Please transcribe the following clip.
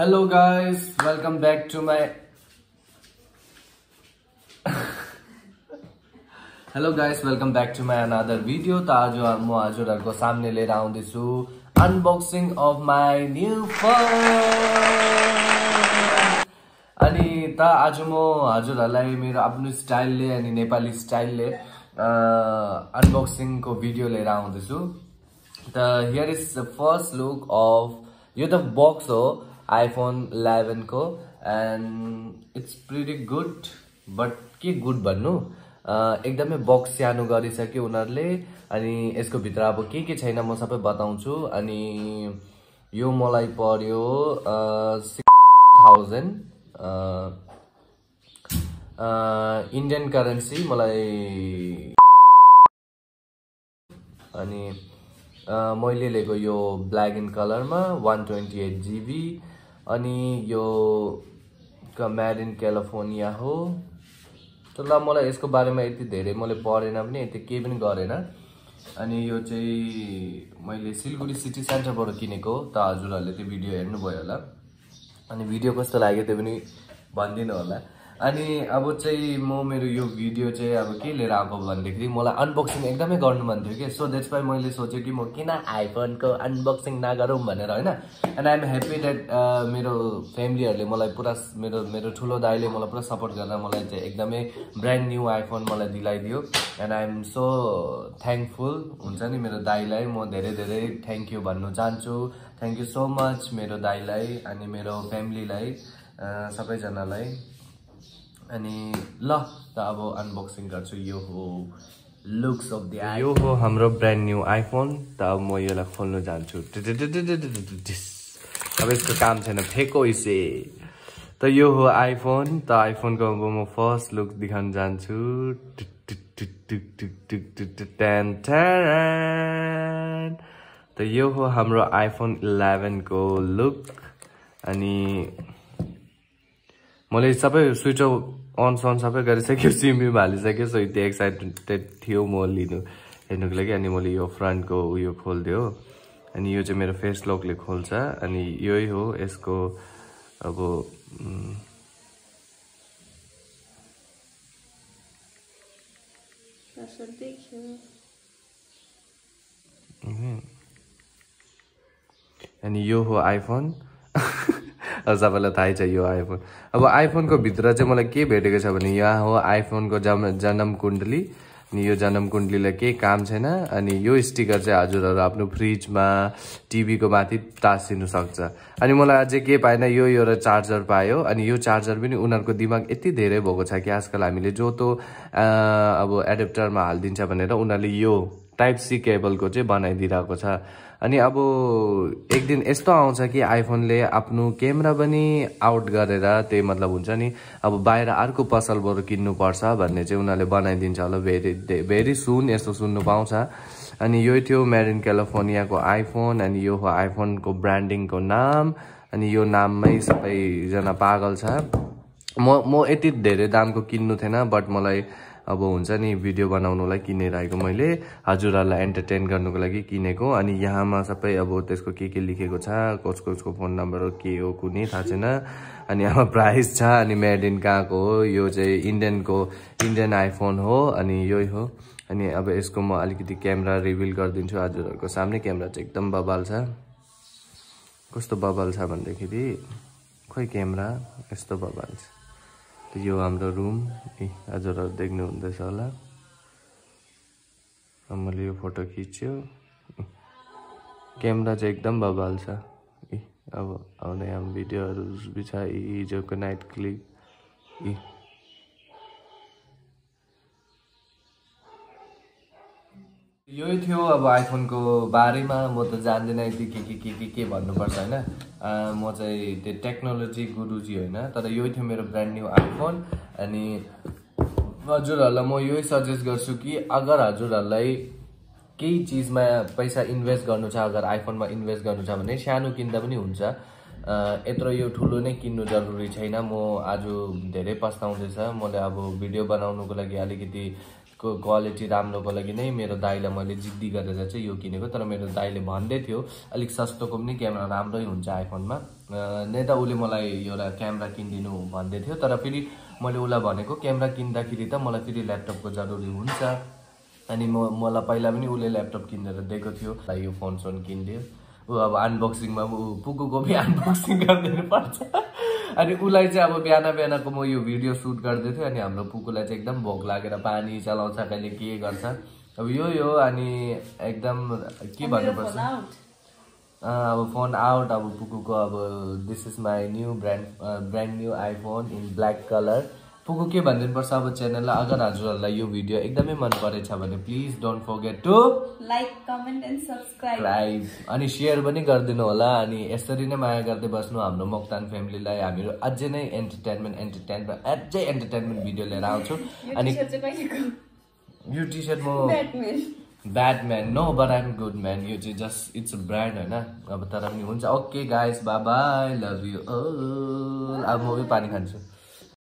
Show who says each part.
Speaker 1: Hello guys, welcome back to my another video. त आज म हजुरहरुको सामने लिएर आउँदैछु unboxing of my new phone. अनि त आज म हजुरहरुलाई मेरो आफ्नो स्टाइलले अनि नेपाली स्टाइलले unboxing को भिडियो लिएर आउँदैछु. त here is the first look of यो त बक्स हो iPhone 11 को and it's pretty good, but के गुड भन्नु एकदमै बक्स सानो गरिसक्यो उनीहरुले. अनि यसको भित्र अब के छैन म सबै बताउँछु. अनि यो मलाई पर्यो 6000 इन्डियन करेन्सी मलाई. अनि मैले लिएको यो ब्ल्याक इन कलरमा 128 GB. अनि यो मेड इन क्यालिफोर्निया हो. त ल मलाई यसको बारेमा यति धेरै मैले पढेन पनि यति केही पनि गरेन. अनि यो चाहिँ मैले सिलगढी सिटी सेन्टरबाट किनेको. त हजुरहरुले त्यो भिडियो हेर्नु भयो होला. अनि भिडियो कस्तो लाग्यो त्यो पनि भनिदिनु होला. अनि अब चाहिँ म मेरो यो भिडियो चाहिँ अब के लिएर आएको भन्दाखेरि मलाई अनबक्सिङ एकदमै गर्नु मन थियो के. सो द्याट्स व्हाई मैले सोचे कि म किन आइफोन को अनबक्सिङ नगरौँ भनेर हैन. And I am happy that मेरो फ्यामिलीहरुले मलाई पुरा मेरो ठुलो दाइले मलाई पुरा सपोर्ट गरेर मलाई चाहिँ एकदमै ब्रान्ड न्यू आइफोन मलाई दिलाइदियो. And I am so thankful हुन्छ नि मेरो दाइलाई म धेरै धेरै थ्याङ्क यू भन्नु चाहन्छु. थ्याङ्क यू सो मच मेरो दाइलाई अनि मेरो फ्यामिलीलाई सबैजनालाई. अनि ल त अब अनबक्सिङ गर्छु. यो हो लुक्स अफ द यो हो हाम्रो ब्रान्ड न्यू आइफोन. त अब म यसलाई खोल्न जान्छु. अब यसको काम छैन फेको इसे. त यो हो आइफोन. त आइफोनको अब म फर्स्ट लुक देखाउन जान्छु. त यो हो हाम्रो आइफोन 11 को लुक. अनि मैले सबै स्विच अन सबै गरिसक्यो, सिम हालिसक्यो. सो यति एक्साइटेड थियो म लिनु हेर्नुको लागि. अनि मैले यो फ्रन्टको उयो खोलिदियो. अनि यो चाहिँ मेरो फेस लकले खोल्छ. अनि यही हो यसको अब अनि यो हो आइफोन. सबैलाई थाहै छ यो आइफोन. अब आइफोनको भित्र चाहिँ मलाई के भेटेको छ भने यहाँ हो आइफोनको जन्म कुण्डली. अनि यो जन्म कुण्डलीलाई केही काम छैन. अनि यो स्टिकर चाहिँ हजुरहरु आफ्नो फ्रिजमा टिभीको माथि टाँसिनु सक्छ. अनि मलाई अझै के पाएन यो एउटा चार्जर पायो. अनि यो चार्जर पनि उनीहरुको दिमाग यति धेरै भएको छ कि आजकल हामीले जो तो अब एडाप्टरमा हाल्दिन्छ भनेर उनीहरुले यो टाइप सी केबलको चाहिँ बनाइदिरहेको छ. अनि अब एक दिन यस्तो आउँछ कि आइफोनले आफ्नो क्यामेरा पनि आउट गरेर त्यही मतलब हुन्छ नि अब बाहिर अर्को पसलबाट किन्नु पर्छ भन्ने चाहिँ उनीहरुले बनाइदिन्छ होला. भेरी सुन यस्तो सुन्नु पाउँछ. अनि यो थियो मेड इन क्यालिफोर्नियाको आइफोन. अनि यो हो आइफोनको ब्रान्डिङको नाम. अनि यो नाममै सबैजना पागल छ. म यति धेरै दामको किन्नु थिएन, बट मलाई अब हुन्छ नि भिडियो बनाउनुलाई किनिरहेको मैले हजुरहरुलाई एन्टरटेन गर्नुको लागि किनेको. अनि यहाँमा सबै अब त्यसको के लेखेको छ, कसको फोन नम्बर हो के हो कुनै थाहा छैन. अनि यहाँ प्राइस छ. अनि मेड इन कहाँको हो, यो चाहिँ इन्डियन आइफोन हो. अनि यही हो. अनि अब यसको म अलिकति क्यामेरा रिभिल गरिदिन्छु हजुरहरुको सामने. क्यामेरा चाहिँ एकदम बबाल छ. कस्तो बबाल छ भन्दाखेरि खोइ क्यामेरा यस्तो बबाल छ. यो हाम्रो रुम हजुरहरु देख्नु हुँदैछ होला. मैले यो फोटो खिच्यो. क्यामेरा चाहिँ एकदम बबाल छ. अब आउने हाम्रो भिडियोहरु बिचा हिजोको नाइट क्लिप. यही थियो अब आइफोनको बारेमा. म त जान्दिनँ यति के भन्नुपर्छ हैन. म चाहिँ त्यो टेक्नोलोजी गुरुजी होइन. तर यही थियो मेरो ब्रान्ड न्यू आइफोन. अनि हजुरहरुलाई म यही सजेस्ट गर्छु कि अगर हजुरहरुलाई केही चीजमा पैसा इन्भेस्ट गर्नु छ, अगर आइफोनमा इन्भेस्ट गर्नु छ भने सानो किन्दा पनि हुन्छ. यत्रो यो ठुलो नै किन्नु जरुरी छैन. म आज धेरै पस्ताउँदैछ. मैले अब भिडियो बनाउनुको लागि अलिकति को क्वालिटी राम्रोको लागि नै मेरो दाइलाई मैले जिद्दी गरेर चाहिँ यो किनेको। तर मेरो दाइले भन्दै थियो अलिक सस्तोको पनि क्यामेरा राम्रै हुन्छ आइफोनमा, नै त उसले मलाई एउटा क्यामेरा किनिदिनु भन्दै थियो। तर फेरि मैले उसलाई भनेको क्यामेरा किन्दाखेरि त मलाई फेरि ल्यापटपको जरुरी हुन्छ, अनि मलाई पहिला पनि उसले ल्यापटप किनेर दिएको थियो, यो फोन किनिदियो। ऊ अब अनबक्सिङमा पुकुको पनि अनबक्सिङ गरिदिनु पर्छ। अनि उसलाई चाहिँ अब बिहानको म यो भिडियो सुट गर्दै थिएँ, अनि हाम्रो पुकुलाई चाहिँ एकदम भोक लागेर पानी चलाउँछ, कहिले के गर्छ अब यो अनि एकदम के भन्नुपर्छ, अब फोन आउट। अब पुकुको अब this is my new brand new iPhone in black colour. Puku के भनिदिनु पर्छ अब च्यानललाई, अगर हजुरहरूलाई यो भिडियो एकदमै मन परेछ भने please don't forget to
Speaker 2: like comment and subscribe
Speaker 1: अनि सेयर पनि गरिदिनु होला। अनि यसरी नै माया गर्दै बस्नु हाम्रो मोक्तान फ्यामिलीलाई। हामीहरू अझै नै एन्टरटेनमेन्ट भिडियो लिएर आउँछु। अनि यो टी सर्ट म Batman no but I'm good man, यो चाहिँ जस्ट इट्स अ ब्रान्ड होइन, अब तर पनि हुन्छ। Okay guys, bye bye, love you. अब म पनि पानी खान्छु।